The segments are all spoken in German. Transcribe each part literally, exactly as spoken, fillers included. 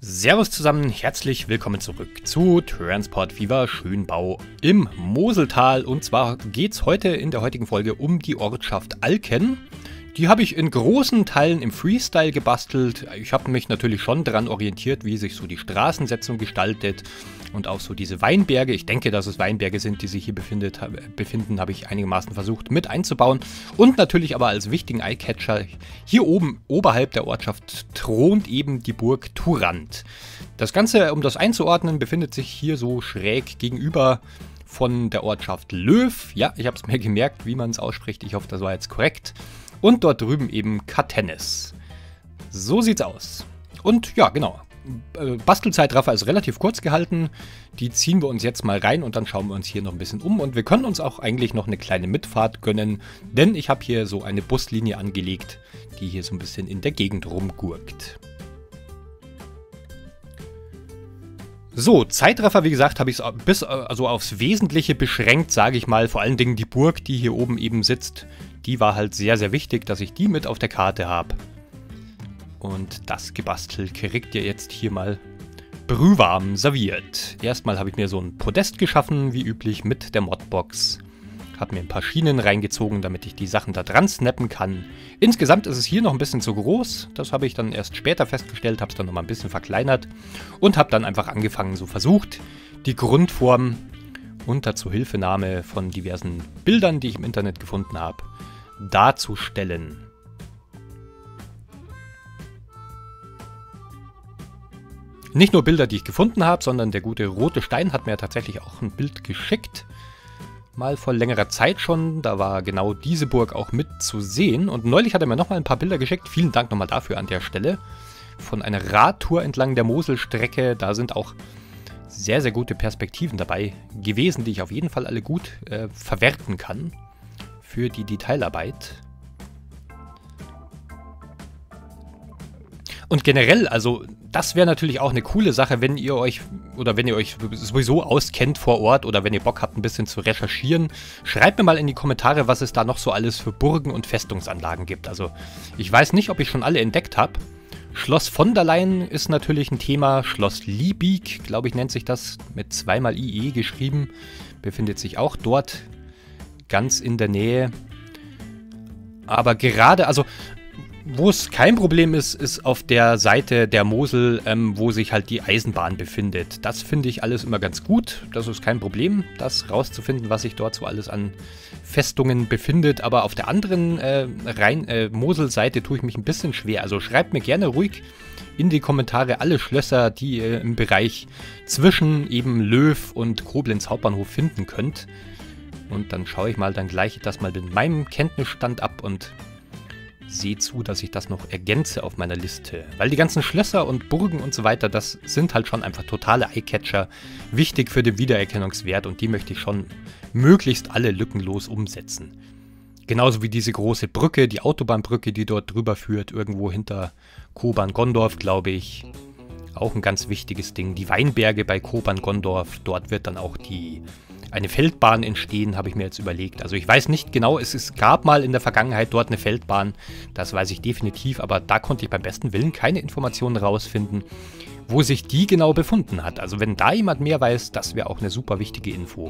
Servus zusammen, herzlich willkommen zurück zu Transport Fever Schönbau im Moseltal. Und zwar geht es heute in der heutigen Folge um die Ortschaft Alken. Die habe ich in großen Teilen im Freestyle gebastelt. Ich habe mich natürlich schon daran orientiert, wie sich so die Straßensetzung gestaltet und auch so diese Weinberge. Ich denke, dass es Weinberge sind, die sich hier befindet, befinden, habe ich einigermaßen versucht mit einzubauen. Und natürlich aber als wichtigen Eyecatcher, hier oben oberhalb der Ortschaft thront eben die Burg Turant. Das Ganze, um das einzuordnen, befindet sich hier so schräg gegenüber von der Ortschaft Löw. Ja, ich habe es mir gemerkt, wie man es ausspricht. Ich hoffe, das war jetzt korrekt. Und dort drüben eben Katennis. So sieht's aus. Und ja, genau. Bastelzeitraffer ist relativ kurz gehalten. Die ziehen wir uns jetzt mal rein und dann schauen wir uns hier noch ein bisschen um. Und wir können uns auch eigentlich noch eine kleine Mitfahrt gönnen, denn ich habe hier so eine Buslinie angelegt, die hier so ein bisschen in der Gegend rumgurkt. So, Zeitraffer, wie gesagt, habe ich es bis also aufs Wesentliche beschränkt, sage ich mal. Vor allen Dingen die Burg, die hier oben eben sitzt, die war halt sehr, sehr wichtig, dass ich die mit auf der Karte habe. Und das Gebastel kriegt ihr jetzt hier mal brühwarm serviert. Erstmal habe ich mir so ein Podest geschaffen, wie üblich, mit der Modbox. Habe mir ein paar Schienen reingezogen, damit ich die Sachen da dran snappen kann. Insgesamt ist es hier noch ein bisschen zu groß. Das habe ich dann erst später festgestellt, habe es dann nochmal ein bisschen verkleinert. Und habe dann einfach angefangen, so versucht, die Grundform unter Zuhilfenahme von diversen Bildern, die ich im Internet gefunden habe, darzustellen. Nicht nur Bilder, die ich gefunden habe, sondern der gute Rote Stein hat mir tatsächlich auch ein Bild geschickt. Mal vor längerer Zeit schon, da war genau diese Burg auch mit zu sehen. Und neulich hat er mir nochmal ein paar Bilder geschickt. Vielen Dank nochmal dafür an der Stelle. Von einer Radtour entlang der Moselstrecke. Da sind auch sehr, sehr gute Perspektiven dabei gewesen, die ich auf jeden Fall alle gut äh, verwerten kann für die Detailarbeit. Und generell, also das wäre natürlich auch eine coole Sache, wenn ihr euch oder wenn ihr euch sowieso auskennt vor Ort oder wenn ihr Bock habt, ein bisschen zu recherchieren. Schreibt mir mal in die Kommentare, was es da noch so alles für Burgen und Festungsanlagen gibt. Also ich weiß nicht, ob ich schon alle entdeckt habe. Schloss von der Leyen ist natürlich ein Thema. Schloss Liebig, glaube ich, nennt sich das, mit zweimal I E geschrieben. Befindet sich auch dort ganz in der Nähe. Aber gerade, also wo es kein Problem ist, ist auf der Seite der Mosel, ähm, wo sich halt die Eisenbahn befindet. Das finde ich alles immer ganz gut. Das ist kein Problem, das rauszufinden, was sich dort so alles an Festungen befindet. Aber auf der anderen äh, Rhein, äh, Mosel-Seite tue ich mich ein bisschen schwer. Also schreibt mir gerne ruhig in die Kommentare alle Schlösser, die ihr im Bereich zwischen eben Löw und Koblenz Hauptbahnhof finden könnt. Und dann schaue ich mal dann gleich das mal mit meinem Kenntnisstand ab und sehe zu, dass ich das noch ergänze auf meiner Liste. Weil die ganzen Schlösser und Burgen und so weiter, das sind halt schon einfach totale Eyecatcher, wichtig für den Wiedererkennungswert und die möchte ich schon möglichst alle lückenlos umsetzen. Genauso wie diese große Brücke, die Autobahnbrücke, die dort drüber führt, irgendwo hinter Kobern-Gondorf, glaube ich. Auch ein ganz wichtiges Ding. Die Weinberge bei Kobern-Gondorf, dort wird dann auch die eine Feldbahn entstehen, habe ich mir jetzt überlegt. Also ich weiß nicht genau, es, es gab mal in der Vergangenheit dort eine Feldbahn, das weiß ich definitiv, aber da konnte ich beim besten Willen keine Informationen rausfinden, wo sich die genau befunden hat. Also wenn da jemand mehr weiß, das wäre auch eine super wichtige Info.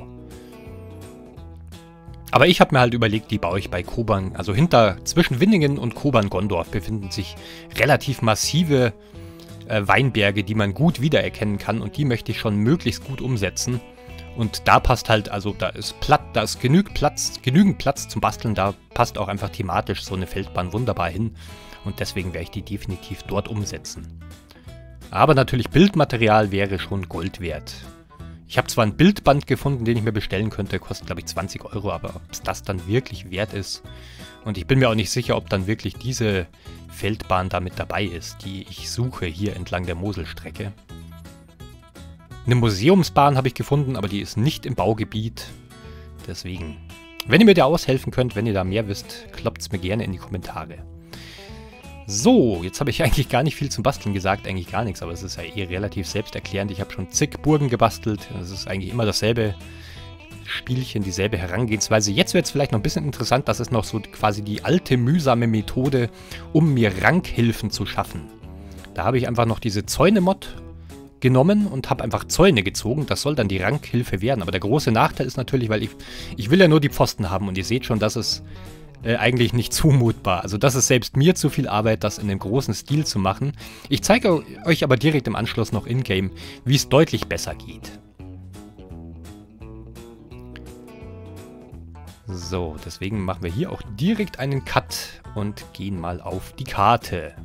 Aber ich habe mir halt überlegt, die baue ich bei Kobern, also hinter, zwischen Winningen und Kobern-Gondorf befinden sich relativ massive äh, Weinberge, die man gut wiedererkennen kann und die möchte ich schon möglichst gut umsetzen. Und da passt halt, also da ist platt, da ist genügend Platz, genügend Platz zum Basteln, da passt auch einfach thematisch so eine Feldbahn wunderbar hin. Und deswegen werde ich die definitiv dort umsetzen. Aber natürlich Bildmaterial wäre schon Gold wert. Ich habe zwar ein Bildband gefunden, den ich mir bestellen könnte, kostet glaube ich zwanzig Euro, aber ob es das dann wirklich wert ist. Und ich bin mir auch nicht sicher, ob dann wirklich diese Feldbahn da mit dabei ist, die ich suche hier entlang der Moselstrecke. Eine Museumsbahn habe ich gefunden, aber die ist nicht im Baugebiet. Deswegen, wenn ihr mir da aushelfen könnt, wenn ihr da mehr wisst, kloppt es mir gerne in die Kommentare. So, jetzt habe ich eigentlich gar nicht viel zum Basteln gesagt, eigentlich gar nichts, aber es ist ja eh relativ selbsterklärend. Ich habe schon zig Burgen gebastelt, es ist eigentlich immer dasselbe Spielchen, dieselbe Herangehensweise. Jetzt wird es vielleicht noch ein bisschen interessant, das ist noch so quasi die alte mühsame Methode, um mir Ranghilfen zu schaffen. Da habe ich einfach noch diese Zäune-Mod genommen und habe einfach Zäune gezogen. Das soll dann die Rankhilfe werden. Aber der große Nachteil ist natürlich, weil ich, ich will ja nur die Pfosten haben und ihr seht schon, das ist äh, eigentlich nicht zumutbar. Also das ist selbst mir zu viel Arbeit, das in dem großen Stil zu machen. Ich zeige euch aber direkt im Anschluss noch in-game, wie es deutlich besser geht. So, deswegen machen wir hier auch direkt einen Cut und gehen mal auf die Karte.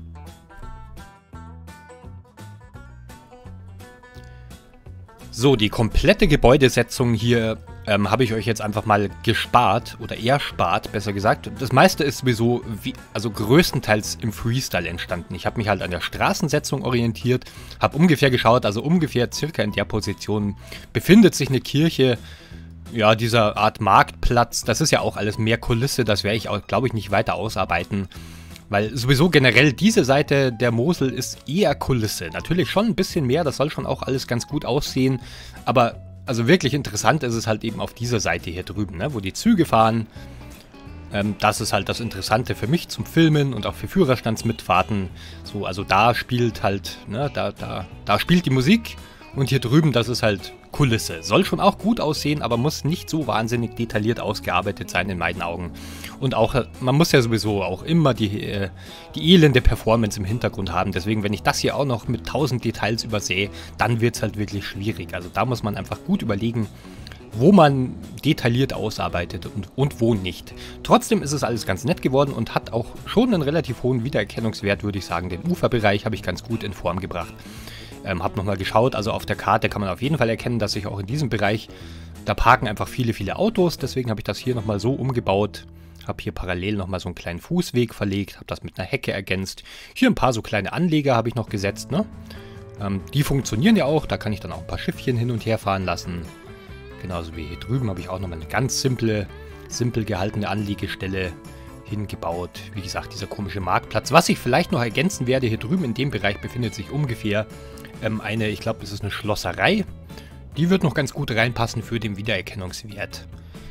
So, die komplette Gebäudesetzung hier ähm, habe ich euch jetzt einfach mal gespart oder erspart, besser gesagt. Das meiste ist sowieso, wie, also größtenteils im Freestyle entstanden. Ich habe mich halt an der Straßensetzung orientiert, habe ungefähr geschaut, also ungefähr circa in der Position befindet sich eine Kirche. Ja, dieser Art Marktplatz, das ist ja auch alles mehr Kulisse, das werde ich auch, glaube ich, nicht weiter ausarbeiten. Weil sowieso generell diese Seite der Mosel ist eher Kulisse. Natürlich schon ein bisschen mehr, das soll schon auch alles ganz gut aussehen. Aber also wirklich interessant ist es halt eben auf dieser Seite hier drüben, ne, wo die Züge fahren. Ähm, das ist halt das Interessante für mich zum Filmen und auch für Führerstandsmitfahrten. So, also da spielt halt, ne, da, da, da spielt die Musik. Und hier drüben, das ist halt Kulisse. Soll schon auch gut aussehen, aber muss nicht so wahnsinnig detailliert ausgearbeitet sein in meinen Augen. Und auch, man muss ja sowieso auch immer die, äh, die elende Performance im Hintergrund haben. Deswegen, wenn ich das hier auch noch mit tausend Details übersehe, dann wird es halt wirklich schwierig. Also da muss man einfach gut überlegen, wo man detailliert ausarbeitet und, und wo nicht. Trotzdem ist es alles ganz nett geworden und hat auch schon einen relativ hohen Wiedererkennungswert, würde ich sagen. Den Uferbereich habe ich ganz gut in Form gebracht. Ähm, hab nochmal geschaut, also auf der Karte kann man auf jeden Fall erkennen, dass sich auch in diesem Bereich, da parken einfach viele, viele Autos, deswegen habe ich das hier nochmal so umgebaut, habe hier parallel nochmal so einen kleinen Fußweg verlegt, habe das mit einer Hecke ergänzt, hier ein paar so kleine Anleger habe ich noch gesetzt, ne? Ähm, die funktionieren ja auch, da kann ich dann auch ein paar Schiffchen hin und her fahren lassen, genauso wie hier drüben habe ich auch nochmal eine ganz simple, simpel gehaltene Anliegestelle hingebaut, wie gesagt, dieser komische Marktplatz. Was ich vielleicht noch ergänzen werde, hier drüben in dem Bereich befindet sich ungefähr ähm, eine, ich glaube, es ist eine Schlosserei. Die wird noch ganz gut reinpassen für den Wiedererkennungswert.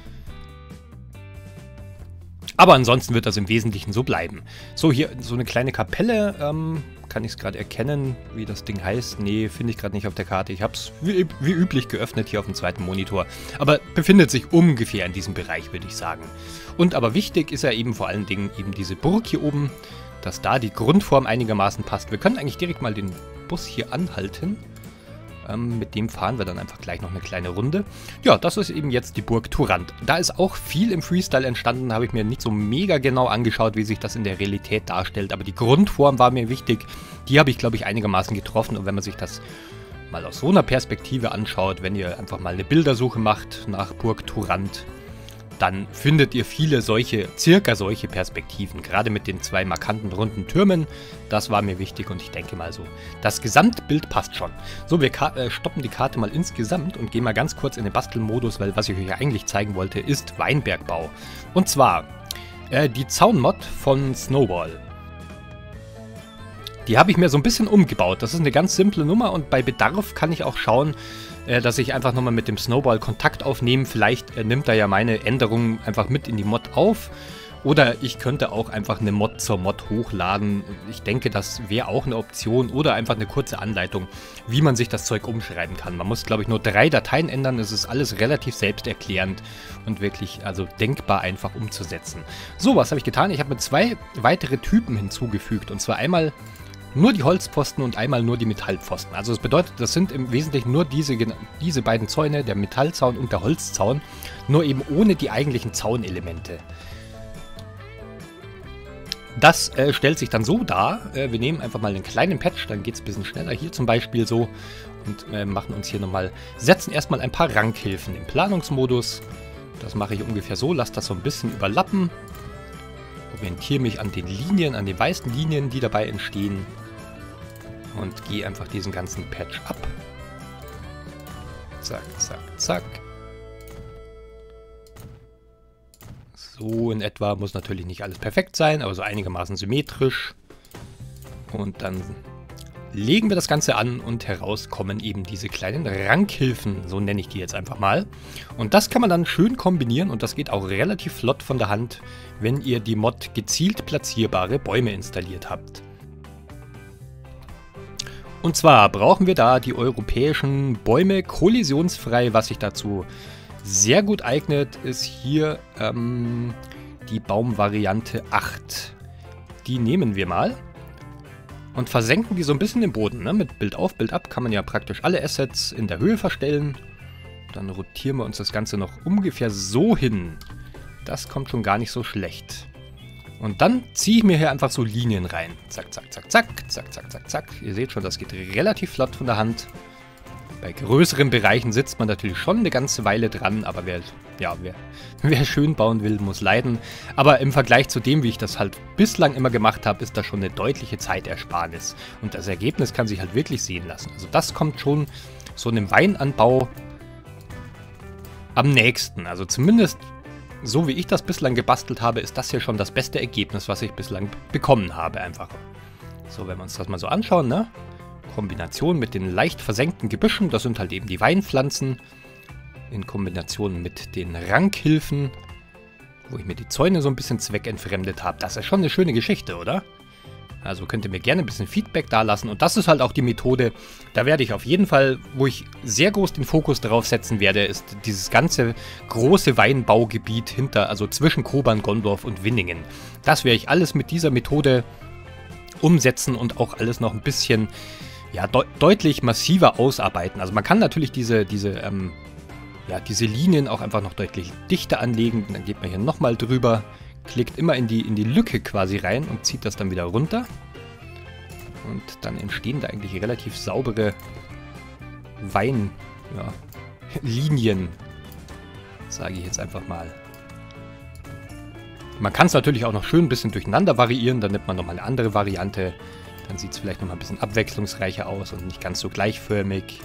Aber ansonsten wird das im Wesentlichen so bleiben. So, hier so eine kleine Kapelle. Ähm, kann ich es gerade erkennen, wie das Ding heißt? Nee, finde ich gerade nicht auf der Karte. Ich habe es wie, wie üblich geöffnet hier auf dem zweiten Monitor. Aber befindet sich ungefähr in diesem Bereich, würde ich sagen. Und aber wichtig ist ja eben vor allen Dingen eben diese Burg hier oben, dass da die Grundform einigermaßen passt. Wir können eigentlich direkt mal den Bus hier anhalten. Ähm, mit dem fahren wir dann einfach gleich noch eine kleine Runde. Ja, das ist eben jetzt die Burg Turant. Da ist auch viel im Freestyle entstanden, habe ich mir nicht so mega genau angeschaut, wie sich das in der Realität darstellt. Aber die Grundform war mir wichtig. Die habe ich, glaube ich, einigermaßen getroffen. Und wenn man sich das mal aus so einer Perspektive anschaut, wenn ihr einfach mal eine Bildersuche macht nach Burg Turant, dann findet ihr viele solche, circa solche Perspektiven, gerade mit den zwei markanten runden Türmen. Das war mir wichtig und ich denke mal so, das Gesamtbild passt schon. So, wir äh, stoppen die Karte mal insgesamt und gehen mal ganz kurz in den Bastelmodus, weil was ich euch eigentlich zeigen wollte, ist Weinbergbau. Und zwar äh, die Zaunmod von Snowball. Die habe ich mir so ein bisschen umgebaut. Das ist eine ganz simple Nummer und bei Bedarf kann ich auch schauen, dass ich einfach nochmal mit dem Snowball Kontakt aufnehme. Vielleicht äh, nimmt er ja meine Änderungen einfach mit in die Mod auf. Oder ich könnte auch einfach eine Mod zur Mod hochladen. Ich denke, das wäre auch eine Option. Oder einfach eine kurze Anleitung, wie man sich das Zeug umschreiben kann. Man muss, glaube ich, nur drei Dateien ändern. Es ist alles relativ selbsterklärend und wirklich also denkbar einfach umzusetzen. So, was habe ich getan? Ich habe mir zwei weitere Typen hinzugefügt. Und zwar einmal nur die Holzpfosten und einmal nur die Metallpfosten. Also das bedeutet, das sind im Wesentlichen nur diese, diese beiden Zäune, der Metallzaun und der Holzzaun, nur eben ohne die eigentlichen Zaunelemente. Das äh, stellt sich dann so dar, äh, wir nehmen einfach mal einen kleinen Patch, dann geht es ein bisschen schneller, hier zum Beispiel so, und äh, machen uns hier nochmal, setzen erstmal ein paar Rankhilfen im Planungsmodus. Das mache ich ungefähr so, lasse das so ein bisschen überlappen. Orientiere mich an den Linien, an den weißen Linien, die dabei entstehen und gehe einfach diesen ganzen Patch ab. Zack, zack, zack. So in etwa, muss natürlich nicht alles perfekt sein, aber so einigermaßen symmetrisch. Und dann legen wir das Ganze an und heraus kommen eben diese kleinen Rankhilfen, so nenne ich die jetzt einfach mal. Und das kann man dann schön kombinieren und das geht auch relativ flott von der Hand, wenn ihr die Mod gezielt platzierbare Bäume installiert habt. Und zwar brauchen wir da die europäischen Bäume kollisionsfrei. Was sich dazu sehr gut eignet, ist hier ähm, die Baumvariante acht. Die nehmen wir mal und versenken die so ein bisschen im Boden. Ne? Mit Bild auf, Bild ab kann man ja praktisch alle Assets in der Höhe verstellen. Dann rotieren wir uns das Ganze noch ungefähr so hin. Das kommt schon gar nicht so schlecht. Und dann ziehe ich mir hier einfach so Linien rein. Zack, zack, zack, zack, zack, zack, zack, zack. Ihr seht schon, das geht relativ flott von der Hand. Bei größeren Bereichen sitzt man natürlich schon eine ganze Weile dran, aber wer, ja, wer, wer schön bauen will, muss leiden. Aber im Vergleich zu dem, wie ich das halt bislang immer gemacht habe, ist das schon eine deutliche Zeitersparnis. Und das Ergebnis kann sich halt wirklich sehen lassen. Also das kommt schon so einem Weinanbau am nächsten. Also zumindest so wie ich das bislang gebastelt habe, ist das hier schon das beste Ergebnis, was ich bislang bekommen habe einfach. So, wenn wir uns das mal so anschauen, ne? Kombination mit den leicht versenkten Gebüschen, das sind halt eben die Weinpflanzen, in Kombination mit den Rankhilfen, wo ich mir die Zäune so ein bisschen zweckentfremdet habe. Das ist schon eine schöne Geschichte, oder? Also könnt ihr mir gerne ein bisschen Feedback da lassen. Und das ist halt auch die Methode, da werde ich auf jeden Fall, wo ich sehr groß den Fokus darauf setzen werde, ist dieses ganze große Weinbaugebiet hinter, also zwischen Kobern, Gondorf und Winningen. Das werde ich alles mit dieser Methode umsetzen und auch alles noch ein bisschen, ja, de deutlich massiver ausarbeiten. Also man kann natürlich diese, diese, ähm, ja, diese Linien auch einfach noch deutlich dichter anlegen. Dann geht man hier nochmal drüber. Klickt immer in die, in die Lücke quasi rein und zieht das dann wieder runter. Und dann entstehen da eigentlich relativ saubere Weinlinien, ja, sage ich jetzt einfach mal. Man kann es natürlich auch noch schön ein bisschen durcheinander variieren, dann nimmt man nochmal eine andere Variante. Dann sieht es vielleicht nochmal ein bisschen abwechslungsreicher aus und nicht ganz so gleichförmig.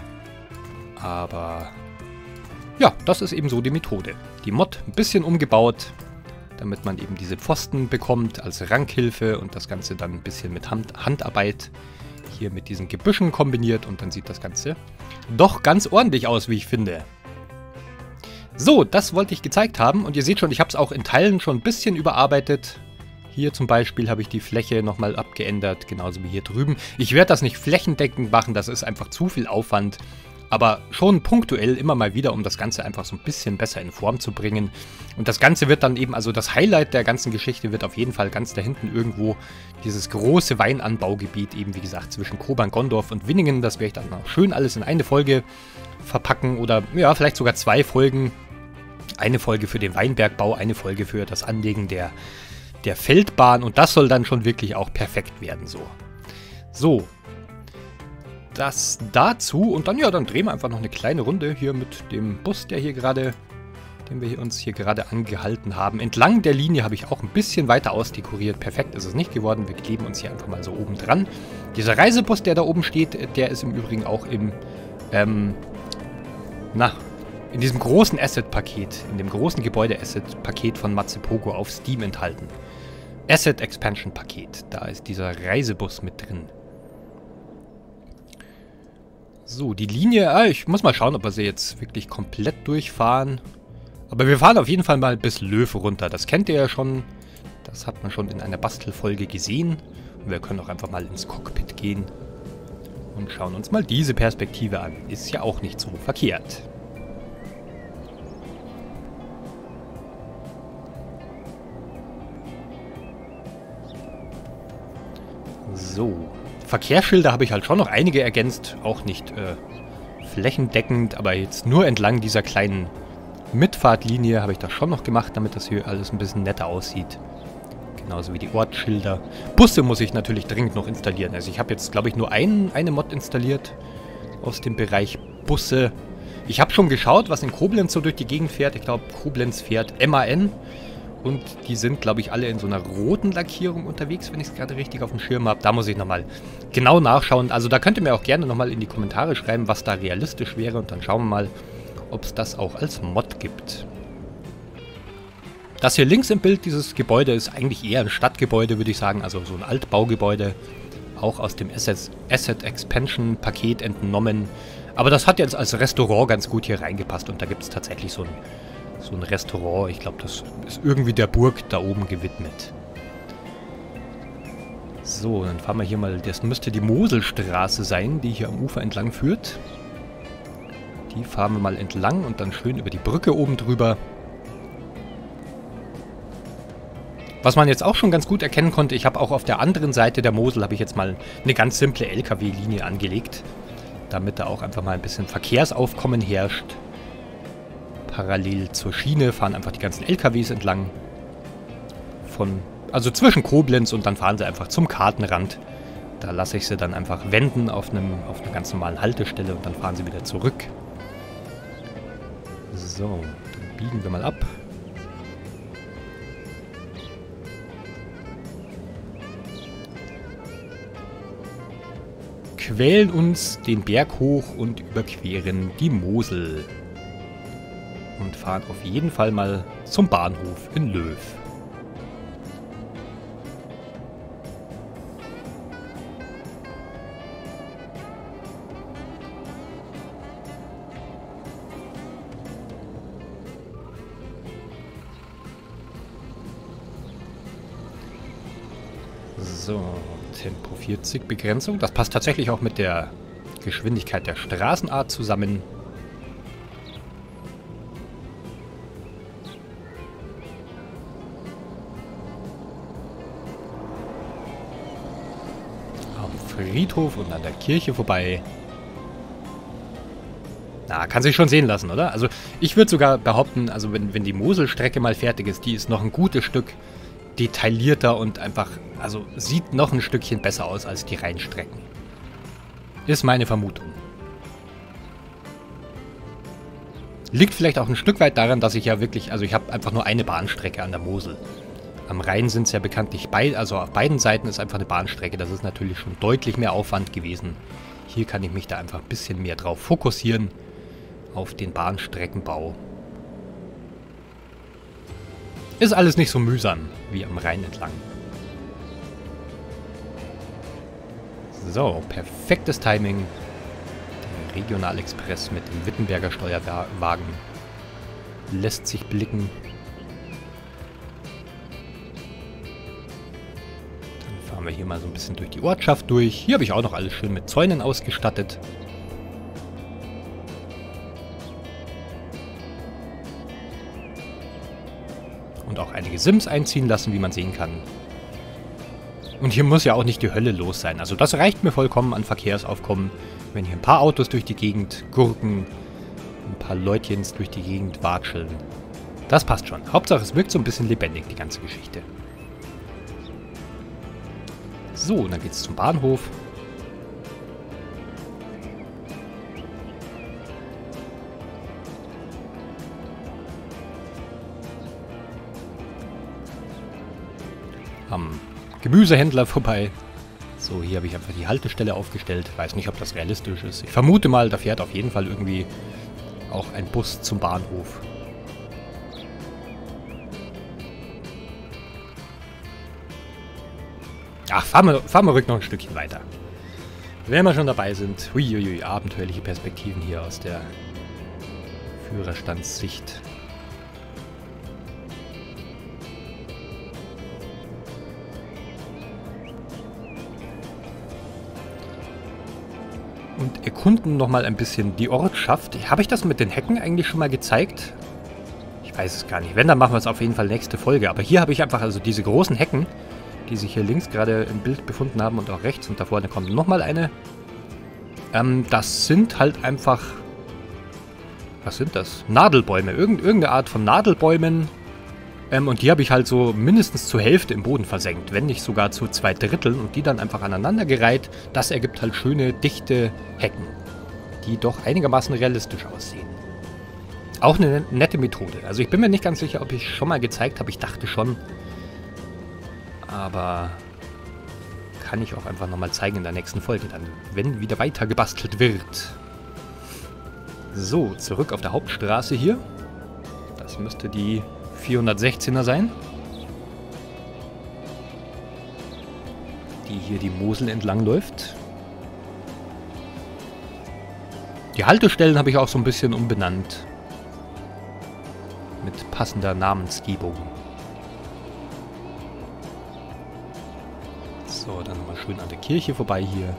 Aber ja, das ist eben so die Methode. Die Mod ein bisschen umgebaut, damit man eben diese Pfosten bekommt als Rankhilfe und das Ganze dann ein bisschen mit Hand Handarbeit hier mit diesen Gebüschen kombiniert und dann sieht das Ganze doch ganz ordentlich aus, wie ich finde. So, das wollte ich gezeigt haben und ihr seht schon, ich habe es auch in Teilen schon ein bisschen überarbeitet. Hier zum Beispiel habe ich die Fläche nochmal abgeändert, genauso wie hier drüben. Ich werde das nicht flächendeckend machen, das ist einfach zu viel Aufwand. Aber schon punktuell immer mal wieder, um das Ganze einfach so ein bisschen besser in Form zu bringen. Und das Ganze wird dann eben, also das Highlight der ganzen Geschichte wird auf jeden Fall ganz da hinten irgendwo dieses große Weinanbaugebiet, eben wie gesagt zwischen Kobern, Gondorf und Winningen. Das werde ich dann auch schön alles in eine Folge verpacken oder ja, vielleicht sogar zwei Folgen. Eine Folge für den Weinbergbau, eine Folge für das Anlegen der, der Feldbahn und das soll dann schon wirklich auch perfekt werden so. So. Das dazu und dann, ja, dann drehen wir einfach noch eine kleine Runde hier mit dem Bus, der hier gerade, den wir uns hier gerade angehalten haben. Entlang der Linie habe ich auch ein bisschen weiter ausdekoriert. Perfekt ist es nicht geworden. Wir kleben uns hier einfach mal so oben dran. Dieser Reisebus, der da oben steht, der ist im Übrigen auch im, ähm, na, in diesem großen Asset-Paket, in dem großen Gebäude-Asset-Paket von Mazepogo auf Steam enthalten. Asset-Expansion-Paket, da ist dieser Reisebus mit drin. So, die Linie, ah, ich muss mal schauen, ob wir sie jetzt wirklich komplett durchfahren. Aber wir fahren auf jeden Fall mal bis Löwe runter. Das kennt ihr ja schon. Das hat man schon in einer Bastelfolge gesehen. Und wir können auch einfach mal ins Cockpit gehen. Und schauen uns mal diese Perspektive an. Ist ja auch nicht so verkehrt. So. Verkehrsschilder habe ich halt schon noch einige ergänzt, auch nicht äh, flächendeckend, aber jetzt nur entlang dieser kleinen Mitfahrtlinie habe ich das schon noch gemacht, damit das hier alles ein bisschen netter aussieht. Genauso wie die Ortsschilder. Busse muss ich natürlich dringend noch installieren. Also ich habe jetzt, glaube ich, nur ein, eine Mod installiert aus dem Bereich Busse. Ich habe schon geschaut, was in Koblenz so durch die Gegend fährt. Ich glaube, Koblenz fährt M A N. Und die sind, glaube ich, alle in so einer roten Lackierung unterwegs, wenn ich es gerade richtig auf dem Schirm habe. Da muss ich nochmal genau nachschauen. Also da könnt ihr mir auch gerne nochmal in die Kommentare schreiben, was da realistisch wäre. Und dann schauen wir mal, ob es das auch als Mod gibt. Das hier links im Bild, dieses Gebäude, ist eigentlich eher ein Stadtgebäude, würde ich sagen. Also so ein Altbaugebäude, auch aus dem Asset Expansion Paket entnommen. Aber das hat jetzt als Restaurant ganz gut hier reingepasst. Und da gibt es tatsächlich so ein... So ein Restaurant, ich glaube, das ist irgendwie der Burg da oben gewidmet. So, dann fahren wir hier mal, das müsste die Moselstraße sein, die hier am Ufer entlang führt. Die fahren wir mal entlang und dann schön über die Brücke oben drüber. Was man jetzt auch schon ganz gut erkennen konnte, ich habe auch auf der anderen Seite der Mosel, habe ich jetzt mal eine ganz simple L K W-Linie angelegt. Damit da auch einfach mal ein bisschen Verkehrsaufkommen herrscht. Parallel zur Schiene fahren einfach die ganzen L K Ws entlang. Von, also zwischen Koblenz und dann fahren sie einfach zum Kartenrand. Da lasse ich sie dann einfach wenden auf, einem, auf einer ganz normalen Haltestelle und dann fahren sie wieder zurück. So, dann biegen wir mal ab. Quälen uns den Berg hoch und überqueren die Mosel. Und fahren auf jeden Fall mal zum Bahnhof in Löw. So, Tempo vierzig Begrenzung. Das passt tatsächlich auch mit der Geschwindigkeit der Straßenart zusammen. Am Friedhof und an der Kirche vorbei. Na, kann sich schon sehen lassen, oder? Also ich würde sogar behaupten, also wenn, wenn die Moselstrecke mal fertig ist, die ist noch ein gutes Stück detaillierter und einfach, also sieht noch ein Stückchen besser aus als die Rheinstrecken. Ist meine Vermutung. Liegt vielleicht auch ein Stück weit daran, dass ich ja wirklich, also ich habe einfach nur eine Bahnstrecke an der Mosel. Am Rhein sind es ja bekanntlich beide, also auf beiden Seiten ist einfach eine Bahnstrecke. Das ist natürlich schon deutlich mehr Aufwand gewesen. Hier kann ich mich da einfach ein bisschen mehr drauf fokussieren, auf den Bahnstreckenbau. Ist alles nicht so mühsam wie am Rhein entlang. So, perfektes Timing. Der Regionalexpress mit dem Wittenberger Steuerwagen lässt sich blicken. Dann fahren wir hier mal so ein bisschen durch die Ortschaft durch. Hier habe ich auch noch alles schön mit Zäunen ausgestattet. Und auch einige Sims einziehen lassen, wie man sehen kann. Und hier muss ja auch nicht die Hölle los sein. Also das reicht mir vollkommen an Verkehrsaufkommen, wenn hier ein paar Autos durch die Gegend gurken, ein paar Leutchens durch die Gegend watscheln. Das passt schon. Hauptsache es wirkt so ein bisschen lebendig, die ganze Geschichte. So, und dann geht's zum Bahnhof. Am Gemüsehändler vorbei. So, hier habe ich einfach die Haltestelle aufgestellt. Weiß nicht, ob das realistisch ist. Ich vermute mal, da fährt auf jeden Fall irgendwie auch ein Bus zum Bahnhof. Ach, fahren wir, fahren wir ruhig noch ein Stückchen weiter. Wenn wir schon dabei sind. Huiuiui, abenteuerliche Perspektiven hier aus der Führerstandssicht. Und erkunden nochmal ein bisschen die Ortschaft. Habe ich das mit den Hecken eigentlich schon mal gezeigt? Ich weiß es gar nicht. Wenn, dann machen wir es auf jeden Fall nächste Folge. Aber hier habe ich einfach also diese großen Hecken, die sich hier links gerade im Bild befunden haben und auch rechts. Und da vorne kommt nochmal eine. Ähm, das sind halt einfach... Was sind das? Nadelbäume. Irgend, irgendeine Art von Nadelbäumen. Ähm, und die habe ich halt so mindestens zur Hälfte im Boden versenkt, wenn nicht sogar zu zwei Dritteln und die dann einfach aneinandergereiht. Das ergibt halt schöne, dichte Hecken, die doch einigermaßen realistisch aussehen. Auch eine nette Methode. Also ich bin mir nicht ganz sicher, ob ich schon mal gezeigt habe. Ich dachte schon. Aber kann ich auch einfach nochmal zeigen in der nächsten Folge dann, wenn wieder weiter gebastelt wird. So, zurück auf der Hauptstraße hier. Das müsste die vierhundertsechzehner sein. Die hier die Mosel entlang läuft. Die Haltestellen habe ich auch so ein bisschen umbenannt. Mit passender Namensgebung. So, dann schön an der Kirche vorbei hier.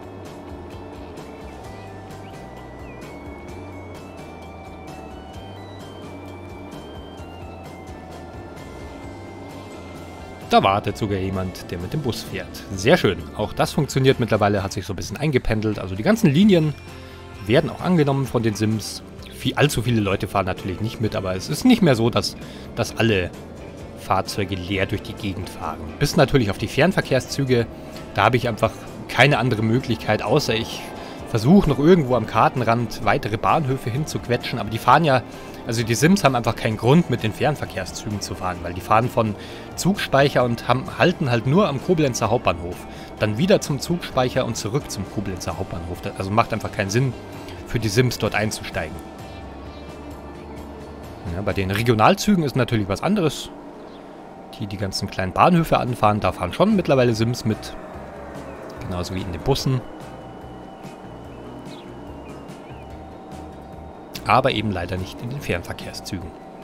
Da wartet sogar jemand, der mit dem Bus fährt. Sehr schön. Auch das funktioniert mittlerweile, hat sich so ein bisschen eingependelt. Also die ganzen Linien werden auch angenommen von den Sims. Viel, allzu viele Leute fahren natürlich nicht mit, aber es ist nicht mehr so, dass, dass alle Fahrzeuge leer durch die Gegend fahren. Bis natürlich auf die Fernverkehrszüge. Da habe ich einfach keine andere Möglichkeit, außer ich versuche noch irgendwo am Kartenrand weitere Bahnhöfe hinzuquetschen. Aber die fahren ja... Also die Sims haben einfach keinen Grund, mit den Fernverkehrszügen zu fahren, weil die fahren von Zugspeicher und haben, halten halt nur am Koblenzer Hauptbahnhof. Dann wieder zum Zugspeicher und zurück zum Koblenzer Hauptbahnhof. Also macht einfach keinen Sinn, für die Sims dort einzusteigen. Ja, bei den Regionalzügen ist natürlich was anderes. Die die ganzen kleinen Bahnhöfe anfahren, da fahren schon mittlerweile Sims mit. Genauso wie in den Bussen. Aber eben leider nicht in den Fernverkehrszügen.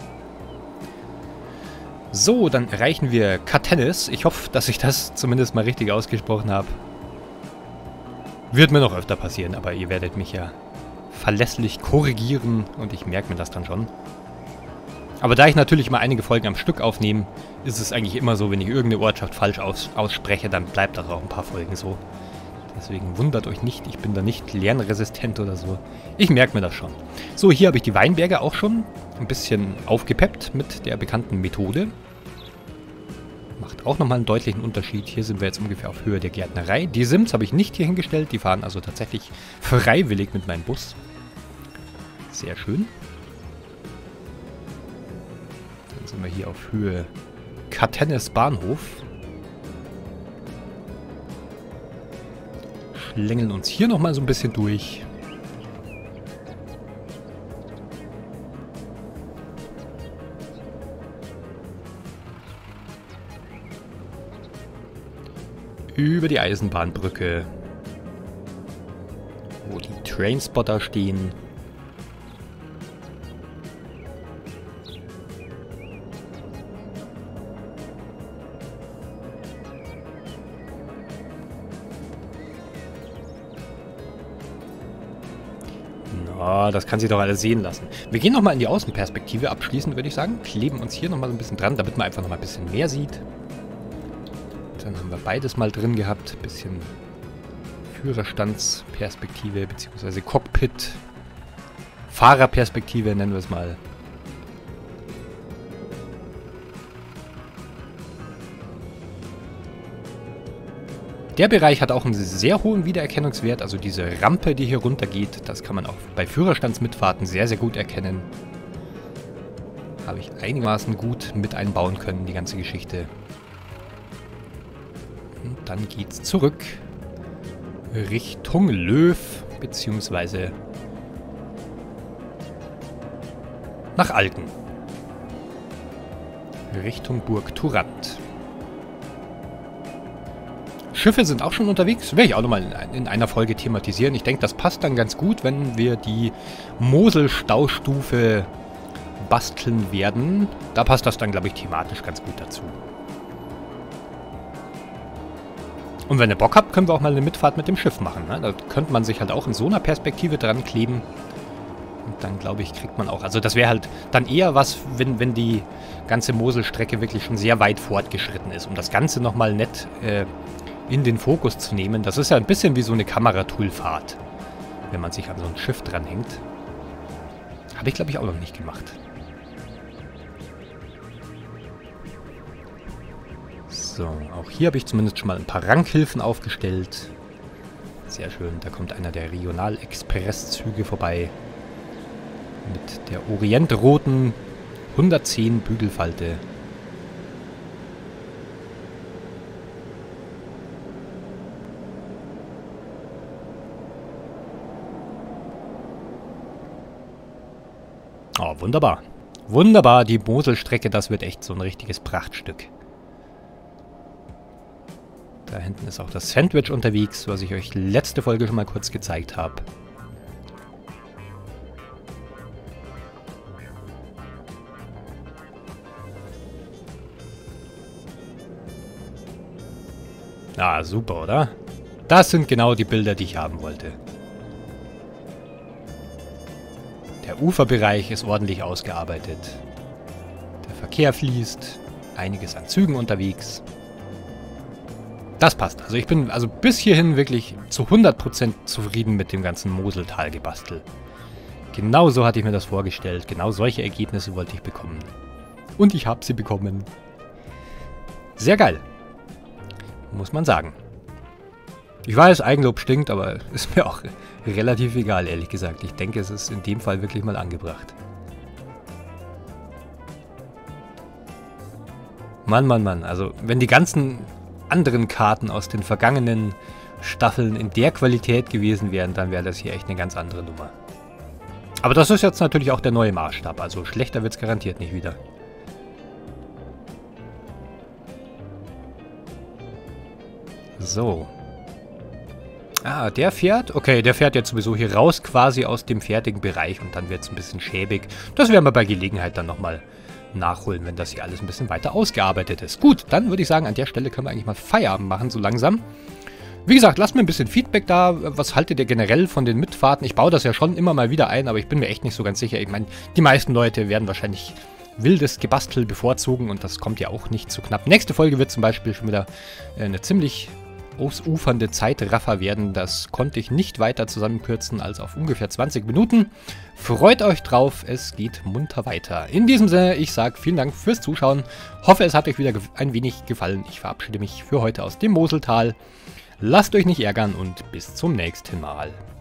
So, dann erreichen wir Katennis. Ich hoffe, dass ich das zumindest mal richtig ausgesprochen habe. Wird mir noch öfter passieren, aber ihr werdet mich ja verlässlich korrigieren und ich merke mir das dann schon. Aber da ich natürlich mal einige Folgen am Stück aufnehme, ist es eigentlich immer so, wenn ich irgendeine Ortschaft falsch aus ausspreche, dann bleibt das auch ein paar Folgen so. Deswegen wundert euch nicht, ich bin da nicht lernresistent oder so. Ich merke mir das schon. So, hier habe ich die Weinberge auch schon ein bisschen aufgepeppt mit der bekannten Methode. Macht auch nochmal einen deutlichen Unterschied. Hier sind wir jetzt ungefähr auf Höhe der Gärtnerei. Die Sims habe ich nicht hier hingestellt, die fahren also tatsächlich freiwillig mit meinem Bus. Sehr schön. Dann sind wir hier auf Höhe Katennis Bahnhof. Schlängeln uns hier nochmal so ein bisschen durch. Über die Eisenbahnbrücke, wo die Trainspotter stehen. Na, das kann sich doch alles sehen lassen. Wir gehen nochmal in die Außenperspektive. Abschließend würde ich sagen, kleben uns hier nochmal so ein bisschen dran, damit man einfach nochmal ein bisschen mehr sieht. Dann haben wir beides mal drin gehabt. Bisschen Führerstandsperspektive bzw. Cockpit. Fahrerperspektive nennen wir es mal. Der Bereich hat auch einen sehr hohen Wiedererkennungswert. Also diese Rampe, die hier runter geht, das kann man auch bei Führerstandsmitfahrten sehr, sehr gut erkennen. Habe ich einigermaßen gut mit einbauen können, die ganze Geschichte. Und dann geht's zurück Richtung Löw, beziehungsweise nach Alken. Richtung Burg Turant. Schiffe sind auch schon unterwegs. Werde ich auch nochmal in, in einer Folge thematisieren. Ich denke, das passt dann ganz gut, wenn wir die Mosel-Staustufe basteln werden. Da passt das dann, glaube ich, thematisch ganz gut dazu. Und wenn ihr Bock habt, können wir auch mal eine Mitfahrt mit dem Schiff machen. Ne? Da könnte man sich halt auch in so einer Perspektive dran kleben. Und dann, glaube ich, kriegt man auch... Also das wäre halt dann eher was, wenn, wenn die ganze Moselstrecke wirklich schon sehr weit fortgeschritten ist. Um das Ganze nochmal nett äh, in den Fokus zu nehmen. Das ist ja ein bisschen wie so eine Kameratoolfahrt, wenn man sich an so ein Schiff dranhängt. Habe ich, glaube ich, auch noch nicht gemacht. So, auch hier habe ich zumindest schon mal ein paar Rankhilfen aufgestellt. Sehr schön, da kommt einer der Regional-Express-Züge vorbei. Mit der orientroten hundertzehn Bügelfalte. Oh, wunderbar. Wunderbar, die Moselstrecke, das wird echt so ein richtiges Prachtstück. Da hinten ist auch das Sandwich unterwegs, was ich euch letzte Folge schon mal kurz gezeigt habe. Ah, super, oder? Das sind genau die Bilder, die ich haben wollte. Der Uferbereich ist ordentlich ausgearbeitet. Der Verkehr fließt. Einiges an Zügen unterwegs. Das passt. Also ich bin also bis hierhin wirklich zu hundert Prozent zufrieden mit dem ganzen Moseltal-Gebastel. Genau so hatte ich mir das vorgestellt. Genau solche Ergebnisse wollte ich bekommen. Und ich habe sie bekommen. Sehr geil. Muss man sagen. Ich weiß, Eigenlob stinkt, aber ist mir auch relativ egal, ehrlich gesagt. Ich denke, es ist in dem Fall wirklich mal angebracht. Mann, Mann, Mann. Also, wenn die ganzen anderen Karten aus den vergangenen Staffeln in der Qualität gewesen wären, dann wäre das hier echt eine ganz andere Nummer. Aber das ist jetzt natürlich auch der neue Maßstab. Also, schlechter wird es garantiert nicht wieder. So. Ah, der fährt? Okay, der fährt jetzt sowieso hier raus, quasi aus dem fertigen Bereich. Und dann wird es ein bisschen schäbig. Das werden wir bei Gelegenheit dann nochmal nachholen, wenn das hier alles ein bisschen weiter ausgearbeitet ist. Gut, dann würde ich sagen, an der Stelle können wir eigentlich mal Feierabend machen, so langsam. Wie gesagt, lasst mir ein bisschen Feedback da. Was haltet ihr generell von den Mitfahrten? Ich baue das ja schon immer mal wieder ein, aber ich bin mir echt nicht so ganz sicher. Ich meine, die meisten Leute werden wahrscheinlich wildes Gebastel bevorzugen und das kommt ja auch nicht zu knapp. Nächste Folge wird zum Beispiel schon wieder eine ziemlich ausufernde Zeitraffer werden. Das konnte ich nicht weiter zusammenkürzen als auf ungefähr zwanzig Minuten. Freut euch drauf, es geht munter weiter. In diesem Sinne, ich sage vielen Dank fürs Zuschauen. Hoffe, es hat euch wieder ein wenig gefallen. Ich verabschiede mich für heute aus dem Moseltal. Lasst euch nicht ärgern und bis zum nächsten Mal.